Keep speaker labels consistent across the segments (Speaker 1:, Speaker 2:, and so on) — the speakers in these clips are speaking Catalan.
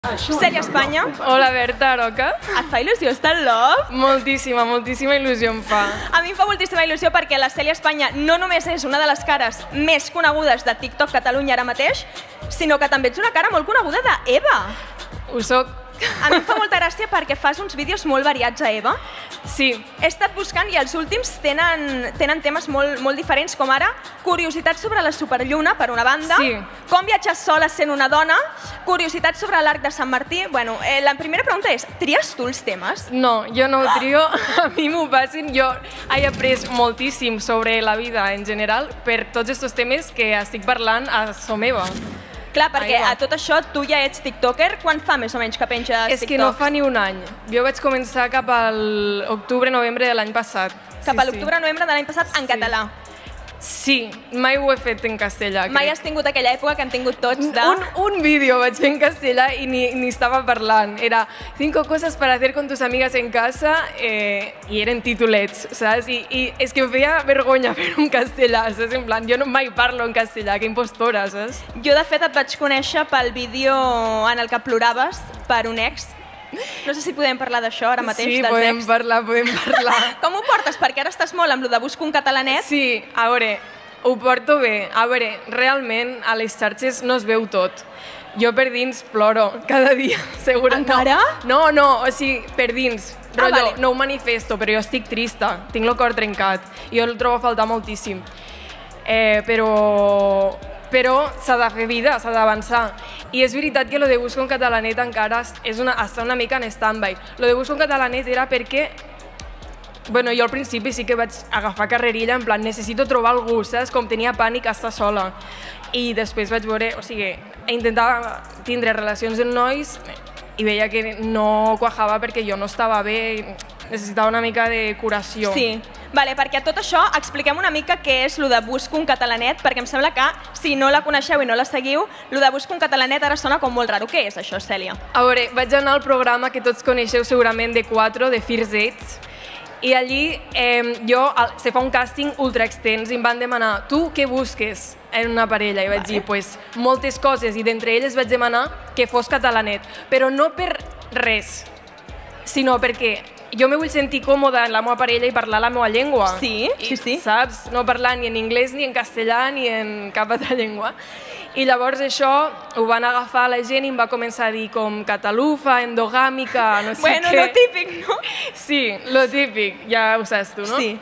Speaker 1: Cèlia Espanya.
Speaker 2: Hola, Berta Aroca.
Speaker 1: Et fa il·lusió estar al Love?
Speaker 2: Moltíssima, moltíssima il·lusió em fa.
Speaker 1: A mi em fa moltíssima il·lusió perquè la Cèlia Espanya no només és una de les cares més conegudes de TikTok Catalunya ara mateix, sinó que també ets una cara molt coneguda d'Eva.
Speaker 2: Ho soc.
Speaker 1: A mi em fa molta gràcia perquè fas uns vídeos molt variats a Eva.
Speaker 2: Sí.
Speaker 1: He estat buscant i els últims tenen temes molt diferents, com ara curiositats sobre la superlluna, per una banda,
Speaker 2: Sí.
Speaker 1: com viatjar sola sent una dona, curiositats sobre l'arc de Sant Martí. Bueno, la primera pregunta és, tries tu els temes?
Speaker 2: No, jo no ho trio, a mi m'ho passin. Jo he après moltíssim sobre la vida en general per tots aquests temes que estic parlant a So Meva.
Speaker 1: Clar, perquè a tot això tu ja ets tiktoker. Quan fa més o menys que penges
Speaker 2: És
Speaker 1: TikToks?
Speaker 2: que no fa ni un any. Jo vaig començar cap a l'octubre-novembre de l'any passat.
Speaker 1: Cap a l'octubre-novembre de l'any passat en català.
Speaker 2: Sí, mai ho he fet en castellà.
Speaker 1: Mai
Speaker 2: crec.
Speaker 1: has tingut aquella època que han tingut tots de...
Speaker 2: Un vídeo vaig fer en castellà i ni estava parlant. Era 5 coses para hacer con tus amigas en casa i eren titulets, saps? I és que em feia vergonya fer un castellà, saps? En plan, jo no mai parlo en castellà, que impostora, saps?
Speaker 1: Jo, de fet, et vaig conèixer pel vídeo en el que ploraves per un ex. No sé si podem parlar d'això ara mateix,
Speaker 2: Sí,
Speaker 1: dels
Speaker 2: podem
Speaker 1: ex.
Speaker 2: parlar.
Speaker 1: Com ho portes? Perquè ara estàs molt amb lo de buscar un catalanet.
Speaker 2: Sí, a veure, ho porto bé. A veure, realment a les xarxes no es veu tot. Jo per dins ploro cada dia, segurament.
Speaker 1: Encara?
Speaker 2: No, o sigui, per dins. Rotllo,
Speaker 1: vale.
Speaker 2: no ho manifesto, però jo estic trista, tinc el cor trencat. Jo el trobo a faltar moltíssim. Però s'ha de fer vida, s'ha d'avançar. I és veritat que lo de Busca un catalanet encara està una mica en stand-by. Lo de Busca un catalanet era perquè bueno, jo al principi sí que vaig agafar carrerilla, en plan, necessito trobar algú, saps? Com tenia pànic a estar sola. I després vaig veure, o sigui, intentava tindre relacions amb nois i veia que no quajava perquè jo no estava bé, necessitava una mica de curació.
Speaker 1: Sí. Vale, perquè a tot això expliquem una mica què és lo de Busca un catalanet, perquè em sembla que, si no la coneixeu i no la seguiu, lo de Busca un catalanet ara sona com molt raro. Què és això, Cèlia?
Speaker 2: A veure, vaig anar al programa que tots coneixeu segurament de 4, de First Dates, i allí se fa un càsting ultra extens i em van demanar, tu què busques en una parella? I vaig dir, pues, moltes coses, i d'entre elles vaig demanar que fos catalanet, però no per res, sinó perquè jo me vull sentir còmoda en la meva parella i parlar la meva llengua.
Speaker 1: Sí, sí, sí.
Speaker 2: Saps? No parlar ni en anglès, ni en castellà, ni en cap altra llengua. I llavors això ho van agafar la gent i em va començar a dir com catalufa, endogàmica, no sé què.
Speaker 1: Bueno, lo típic, no?
Speaker 2: Sí, lo típic, ja ho saps tu, no?
Speaker 1: Sí.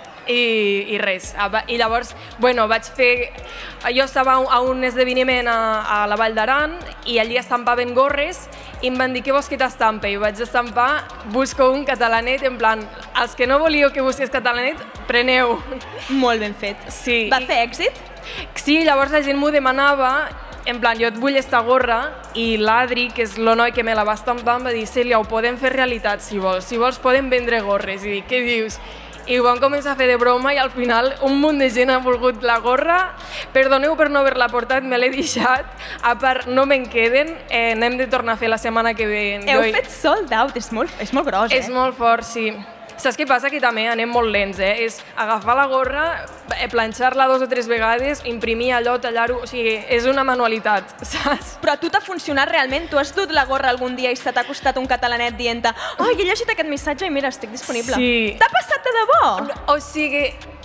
Speaker 2: I res. I llavors, bueno, vaig fer... Jo estava a un esdeveniment a la Vall d'Aran i allí estampaven gorres i em van dir, què vols que t'estampe? I vaig estampar, busco un catalanet, en plan, els que no volíeu que busqués catalanet, preneu.
Speaker 1: Molt ben fet.
Speaker 2: Sí.
Speaker 1: Va fer èxit?
Speaker 2: Sí, llavors la gent m'ho demanava, en plan, jo et vull esta gorra, i l'Adri, que és el noi que me la va estampar, em va dir, Cèlia, ho podem fer realitat si vols podem vendre gorres. I dic, què dius? I ho vam començar a fer de broma i al final un munt de gent ha volgut la gorra. Perdoneu per no haver-la portat, me l'he deixat. A part, no me'n queden, n'hem de tornar a fer la setmana que ve.
Speaker 1: Heu fet sold out, és molt gros,
Speaker 2: És molt fort, sí. Saps què passa? Que també anem molt lents, És agafar la gorra, planxar-la 2 o 3 vegades, imprimir allò, tallar-ho... O sigui, és una manualitat, saps?
Speaker 1: Però a tu t'ha funcionat realment? Tu has dut la gorra algun dia i se t'ha costat un catalanet dient-te ai, he llegit aquest missatge i mira, estic disponible.
Speaker 2: Sí.
Speaker 1: T'ha passat de debò?
Speaker 2: O sigui...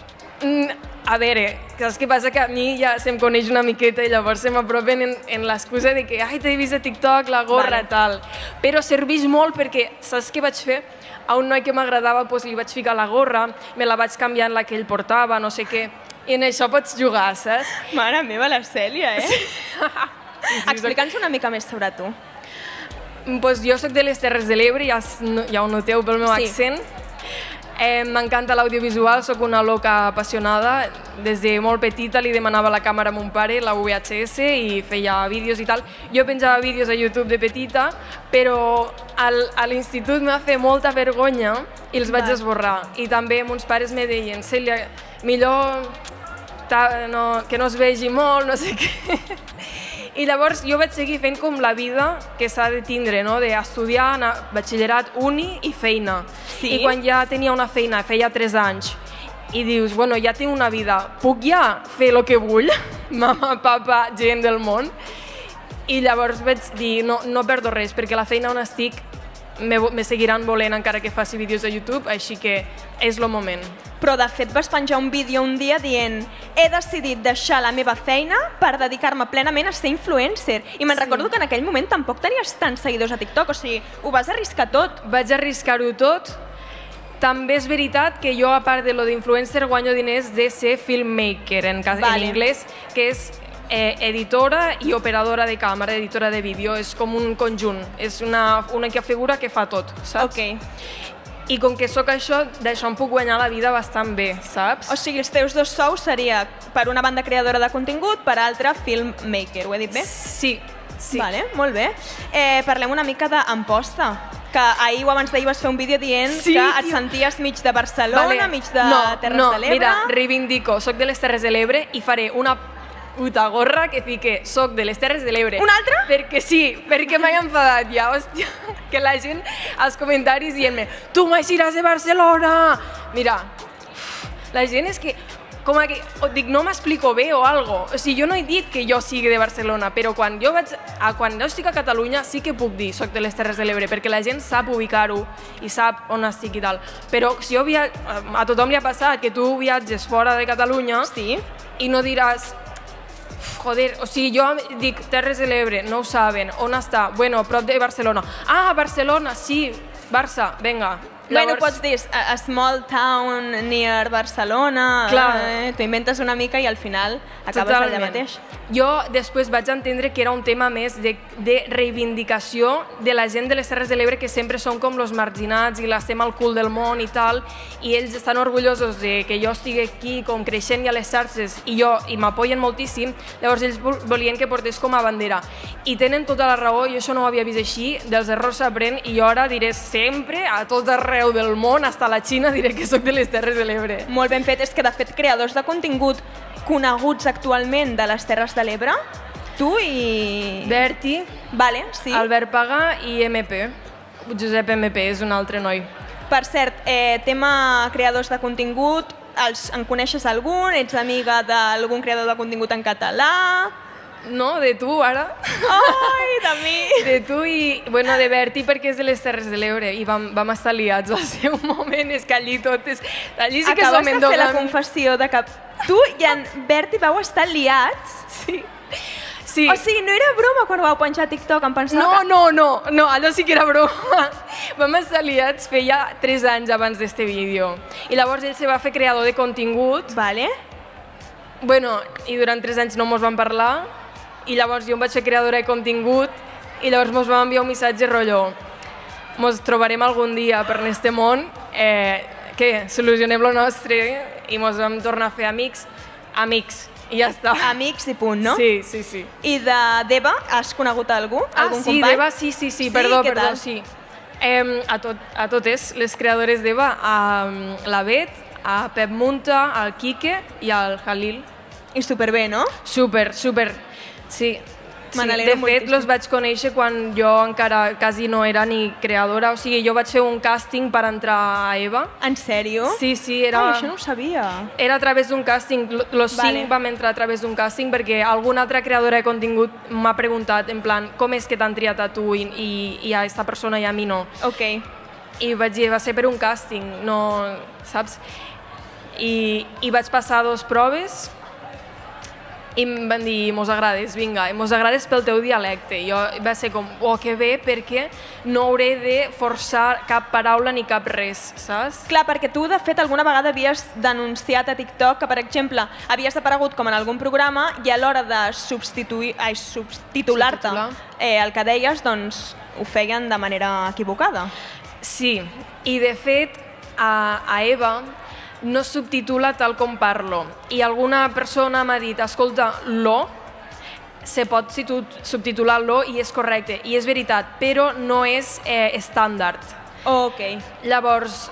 Speaker 2: A veure, saps què passa? Que a mi ja se'm coneix una miqueta i llavors se m'apropen en l'excusa de que ai, t'he vist a TikTok, la gorra, tal. Però serveix molt perquè, saps què vaig fer? A un noi que m'agradava li vaig ficar la gorra, me la vaig canviar en la que ell portava, no sé què, i en això pots jugar, saps?
Speaker 1: Mare meva, la Cèlia, Explica'ns una mica més sobre tu.
Speaker 2: Pues jo soc de les Terres de l'Ebre, ja ho noteu pel meu accent. M'encanta l'audiovisual, sóc una loca apassionada. Des de molt petita li demanava la càmera a mon pare, la VHS, i feia vídeos i tal. Jo penjava vídeos a YouTube de petita, però a l'institut m'ha fet molta vergonya i els vaig esborrar. I també mons pares me deien, Cèlia, millor que no es vegi molt, no sé què. I llavors jo vaig seguir fent com la vida que s'ha de tindre, no? D'estudiar, batxillerat, uni i feina. I quan ja tenia una feina, feia 3 anys, i dius, bueno, ja tinc una vida, puc ja fer el que vull? Mama, papa, gent del món. I llavors vaig dir, no perdo res, perquè la feina on estic me seguiran volent encara que faci vídeos a YouTube, així que és el moment.
Speaker 1: Però de fet vas penjar un vídeo un dia dient he decidit deixar la meva feina per dedicar-me plenament a ser influencer. I me'n recordo que en aquell moment tampoc tenies tants seguidors a TikTok, o sigui, ho vas arriscar tot.
Speaker 2: Vaig arriscar-ho tot. També és veritat que jo, a part de lo d'influencer, guanyo diners de ser filmmaker, en anglès, que és editora i operadora de càmera, editora de vídeo, és com un conjunt, és una única figura que fa tot, saps? I com que sóc això, d'això em puc guanyar la vida bastant bé, saps?
Speaker 1: O sigui, els teus dos sous seria per una banda creadora de contingut, per altra filmmaker, ho he dit bé?
Speaker 2: Sí.
Speaker 1: Vale, molt bé. Parlem una mica d'Amposta, que ahir o abans d'ahir vas fer un vídeo dient que et senties mig de Barcelona, mig de Terres de l'Ebre.
Speaker 2: Mira, reivindico, soc de les Terres de l'Ebre i faré una puta gorra que fique soc de les Terres de l'Ebre.
Speaker 1: Una altra?
Speaker 2: Perquè sí, perquè m'he enfadat ja, hòstia, que la gent als comentaris dient-me tu m'eixiràs de Barcelona. Mira, la gent és que com que dic, no m'explico bé o algo. O sigui, jo no he dit que jo sigui de Barcelona, però quan jo estic a Catalunya sí que puc dir soc de les Terres de l'Ebre, perquè la gent sap ubicar-ho i sap on estic i tal. Però si jo a tothom li ha passat que tu viatges fora de Catalunya i no diràs joder, o sigui, jo dic Terres de l'Ebre, no ho saben, on està? Bueno, prop de Barcelona. Ah, Barcelona, sí, Barça, venga.
Speaker 1: Bueno, pots dir a small town near Barcelona, t'ho inventes una mica i al final acabes allà mateix.
Speaker 2: Jo després vaig entendre que era un tema més de reivindicació de la gent de les Terres de l'Ebre, que sempre són com els marginats i l'estem al cul del món i tal, i ells estan orgullosos de que jo estigui aquí com creixent i a les xarxes i m'apoyen moltíssim, llavors ells volien que portés com a bandera. I tenen tota la raó, jo això no ho havia vist així, dels errors s'aprèn i jo ara diré sempre, a tot arreu del món, fins a la Xina, diré que soc de les Terres de l'Ebre.
Speaker 1: Molt ben fet, és que de fet creadors de contingut coneguts actualment de les Terres de l'Ebre, tu i...
Speaker 2: Berti, Albert Pagà i MP. Josep MP és un altre noi.
Speaker 1: Per cert, tema creadors de contingut, en coneixes algun? Ets amiga d'algun creador de contingut en català?
Speaker 2: No, de tu, ara.
Speaker 1: Ai, de mi!
Speaker 2: De tu i, bueno, de Berti perquè és de les Terres de l'Ebre i vam estar liats al seu moment, és que allí tot és... Allí sí que som endogàmics.
Speaker 1: Acabes de fer la confessió de que tu i en Berti vau estar liats?
Speaker 2: Sí.
Speaker 1: O sigui, no era broma quan vau penjar a TikTok, em pensava que...
Speaker 2: No, allò sí que era broma. Vam estar liats feia 3 anys abans d'este vídeo. I llavors ell se va fer creador de contingut.
Speaker 1: Vale.
Speaker 2: Bueno, i durant 3 anys no mos vam parlar. I llavors jo em vaig fer creadora de contingut i llavors mos vam enviar un missatge rotllo mos trobarem algun dia per este món, que solucionem lo nostre i mos vam tornar a fer amics i ja està.
Speaker 1: Amics i punt, no?
Speaker 2: Sí.
Speaker 1: I de Deva has conegut algú? Algun company?
Speaker 2: Deva, sí, perdó, sí. A totes les creadores d'Eva, a la Bet, a Pep Munta, al Quique i al Jalil.
Speaker 1: I superbé, no?
Speaker 2: Super. Sí. De fet, els vaig conèixer quan jo encara quasi no era ni creadora, o sigui, jo vaig fer un càsting per entrar a Eva.
Speaker 1: En sèrio?
Speaker 2: Sí, era...
Speaker 1: Ai, això no ho sabia.
Speaker 2: Era a través d'un càsting, los 5 vam entrar a través d'un càsting perquè alguna altra creadora de contingut m'ha preguntat, en plan, com és que t'han triat a tu i a aquesta persona i a mi no?
Speaker 1: Ok.
Speaker 2: I vaig dir, va ser per un càsting, no... saps? I vaig passar 2 proves i em van dir, mos agrades, vinga, mos agrades pel teu dialecte. Jo va ser com, oh, que bé, perquè no hauré de forçar cap paraula ni cap res, saps?
Speaker 1: Clar, perquè tu, de fet, alguna vegada havies denunciat a TikTok que, per exemple, havies aparegut com en algun programa i a l'hora de subtitular-te el que deies, doncs ho feien de manera equivocada.
Speaker 2: Sí, i de fet, a Eva no subtitula tal com parlo. I alguna persona m'ha dit, escolta, lo, se pot subtitular lo i és correcte. I és veritat, però no és estàndard.
Speaker 1: Ok.
Speaker 2: Llavors,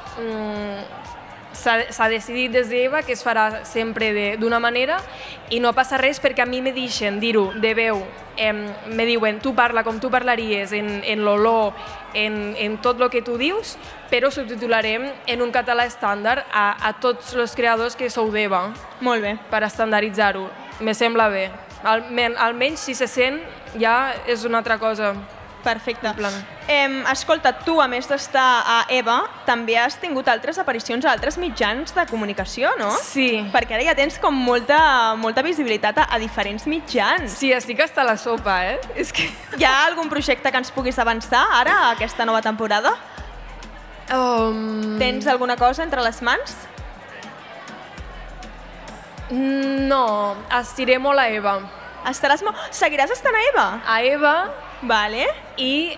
Speaker 2: s'ha decidit des d'Eva que es farà sempre d'una manera i no passa res perquè a mi me deixen dir-ho de veu. Me diuen, tu parla com tu parlaries en l'olor, en tot el que tu dius, però subtitularem en un català estàndard a tots els creadors que sou d'Eva.
Speaker 1: Molt bé.
Speaker 2: Per estandarditzar-ho. Me sembla bé. Almenys si se sent ja és una altra cosa.
Speaker 1: Perfecte. Escolta, tu, a més d'estar a EVA, també has tingut altres aparicions a altres mitjans de comunicació, no?
Speaker 2: Sí.
Speaker 1: Perquè ara ja tens com molta visibilitat a diferents mitjans.
Speaker 2: Sí, estic hasta la sopa, És que...
Speaker 1: Hi ha algun projecte que ens puguis avançar ara, a aquesta nova temporada? Tens alguna cosa entre les mans?
Speaker 2: No, estiré molt a EVA.
Speaker 1: Seguiràs estant a EVA?
Speaker 2: A EVA...
Speaker 1: Vale.
Speaker 2: I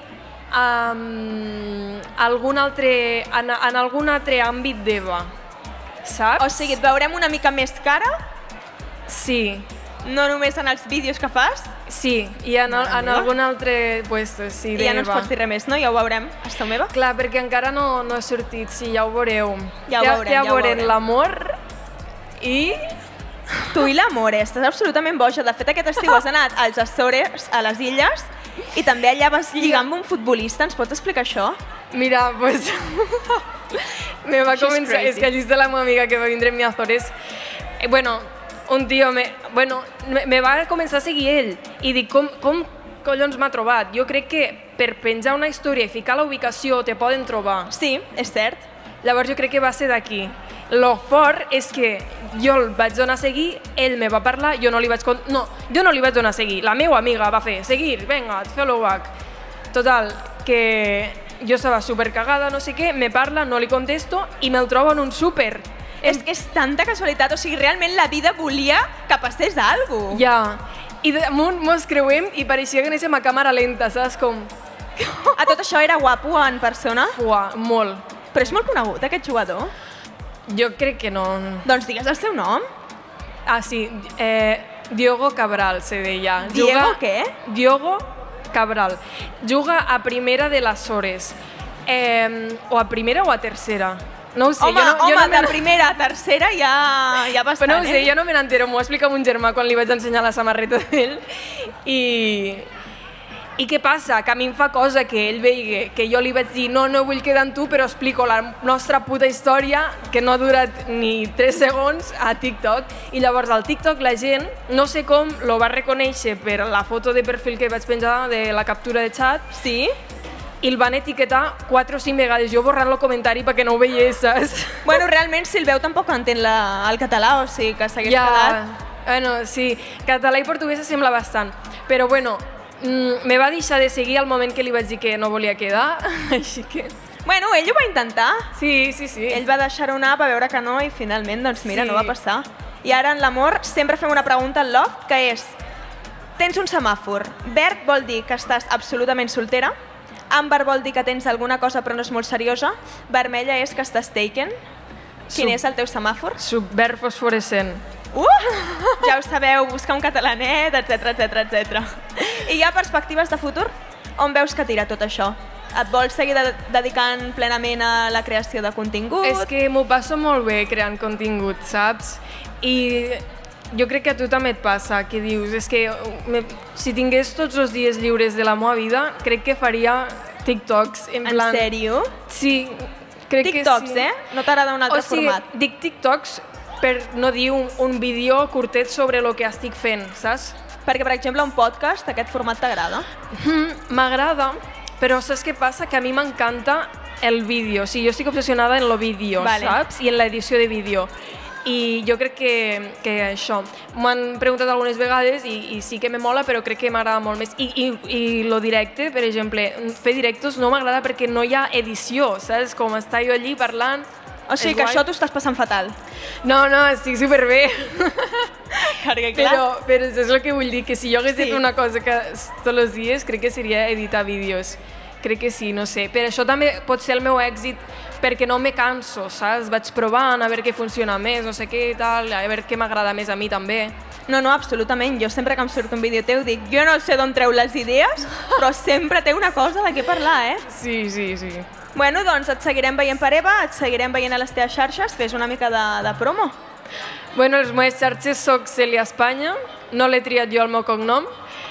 Speaker 2: en algun altre àmbit d'EVA, saps?
Speaker 1: O sigui, et veurem una mica més cara?
Speaker 2: Sí.
Speaker 1: No només en els vídeos que fas?
Speaker 2: Sí, i en algun altre puesto, sí, d'EVA.
Speaker 1: I ja no ens pots dir res més, no? Ja ho veurem. Esteu meva?
Speaker 2: Clar, perquè encara no he sortit, sí, ja ho veureu.
Speaker 1: Ja ho veurem.
Speaker 2: L'amor i...
Speaker 1: Tu i l'amor, estàs absolutament boja. De fet, aquest estiu has anat als Açores, a les Illes, i també allà vas lligar amb un futbolista. Ens pots explicar això?
Speaker 2: Mira, pues... me va començar... És que allí està la meva amiga que va vindre a mi a Açores. Bueno, un tio... Me va començar a seguir ell. I dic, com collons m'ha trobat? Jo crec que per penjar una història i ficar la ubicació te poden trobar.
Speaker 1: Sí, és cert.
Speaker 2: Llavors jo crec que va ser d'aquí. Lo fort és que jo el vaig donar a seguir, ell me va parlar, jo no li vaig donar a seguir. La meva amiga va fer, seguir, vinga, follow back. Total, que jo estava supercagada, no sé què, me parla, no li contesto i me'l trobo en un súper.
Speaker 1: És que és tanta casualitat, o sigui, realment la vida volia que passés alguna cosa.
Speaker 2: Ja, i damunt mos creuem i pareixia que anéssim a càmera lenta, saps com...
Speaker 1: A tot això era guapo en persona?
Speaker 2: Fuà, molt.
Speaker 1: Però és molt conegut, aquest jugador?
Speaker 2: Jo crec que no.
Speaker 1: Doncs digues el seu nom.
Speaker 2: Ah, sí, Diogo Cabral se deia.
Speaker 1: Diego què?
Speaker 2: Diogo Cabral. Juga a primera de les Açores. O a primera o a tercera. No ho sé.
Speaker 1: Home, de primera a tercera ja bastant,
Speaker 2: no ho sé, jo no me n'entero. M'ho explica mon germà quan li vaig ensenyar la samarreta d'ell. I què passa? Que a mi em fa cosa que ell vegi que jo li vaig dir no vull quedar amb tu, però explico la nostra puta història que no ha durat ni 3 segons a TikTok. I llavors al TikTok la gent, no sé com, lo va reconèixer per la foto de perfil que vaig penjar de la captura de xat.
Speaker 1: Sí?
Speaker 2: I el van etiquetar 4 o 5 vegades, jo borrant el comentari perquè no ho veiés, saps?
Speaker 1: Bueno, realment, si el veu tampoc entén el català, o sigui que s'hagués quedat...
Speaker 2: Bueno, sí, català i portuguès sembla bastant, però bueno, me va deixar de seguir al moment que li vaig dir que no volia quedar, així que...
Speaker 1: Bueno, ell ho va intentar.
Speaker 2: Sí.
Speaker 1: Ell va deixar-ho anar, va veure que no i finalment, doncs mira, no va passar. I ara en l'amor sempre fem una pregunta al Loft, que és: tens un semàfor. Verd vol dir que estàs absolutament soltera. Àmbar vol dir que tens alguna cosa però no és molt seriosa. Vermella és que estàs taken. Quin és el teu semàfor?
Speaker 2: Verd fosforescent.
Speaker 1: Ja ho sabeu, buscar un catalanet, etc. I hi ha perspectives de futur? On veus que tira tot això? Et vols seguir dedicant plenament a la creació de contingut?
Speaker 2: És que m'ho passo molt bé creant contingut, saps? I jo crec que a tu també et passa, que dius, és que si tingués tots els dies lliures de la meva vida, crec que faria TikToks. En
Speaker 1: sèrio?
Speaker 2: Sí, crec que sí.
Speaker 1: TikToks, no t'agrada un altre format?
Speaker 2: O sigui, dic TikToks per no dir un vídeo curtet sobre el que estic fent, saps?
Speaker 1: Perquè, per exemple, un podcast, aquest format t'agrada?
Speaker 2: M'agrada, però saps què passa? Que a mi m'encanta el vídeo. O sigui, jo estic obsessionada en el vídeo, saps? I en l'edició de vídeo. I jo crec que això, m'han preguntat algunes vegades i sí que me mola, però crec que m'agrada molt més. I lo directe, per exemple, fer directos no m'agrada perquè no hi ha edició, saps? Com estar jo allí parlant...
Speaker 1: O sigui que això t'ho estàs passant fatal.
Speaker 2: No, estic superbé.
Speaker 1: Perquè clar...
Speaker 2: Però és el que vull dir, que si jo hagués de fer una cosa tots els dies, crec que seria editar vídeos. Crec que sí, no sé. Per això també pot ser el meu èxit, perquè no me canso, saps? Vaig provant a veure què funciona més, no sé què i tal, a veure què m'agrada més a mi també.
Speaker 1: No, absolutament. Jo sempre que em surt un vídeo teu dic, jo no sé d'on treu les idees, però sempre té una cosa de què parlar, eh?
Speaker 2: Sí.
Speaker 1: Bueno, doncs et seguirem veient per EVA, et seguirem veient a les teves xarxes, fes una mica de promo.
Speaker 2: Bueno, les meves xarxes soc Celia Espanya, no l'he triat jo el meu cognom,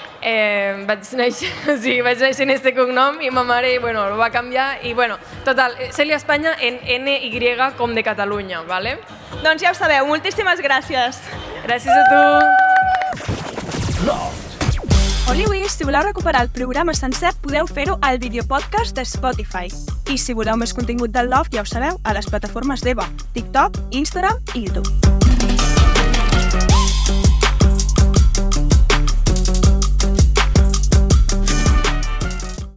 Speaker 2: vaig néixer en este cognom i ma mare el va canviar i total, Celia Espanya en NY com de Catalunya, ¿vale?
Speaker 1: Doncs ja ho sabeu, moltíssimes gràcies.
Speaker 2: Gràcies a tu.
Speaker 3: Loft.
Speaker 4: Oliwis, si voleu recuperar el programa sencer, podeu fer-ho al videopodcast de Spotify. I si voleu més contingut del Loft, ja ho sabeu, a les plataformes d'Eva, TikTok, Instagram i YouTube.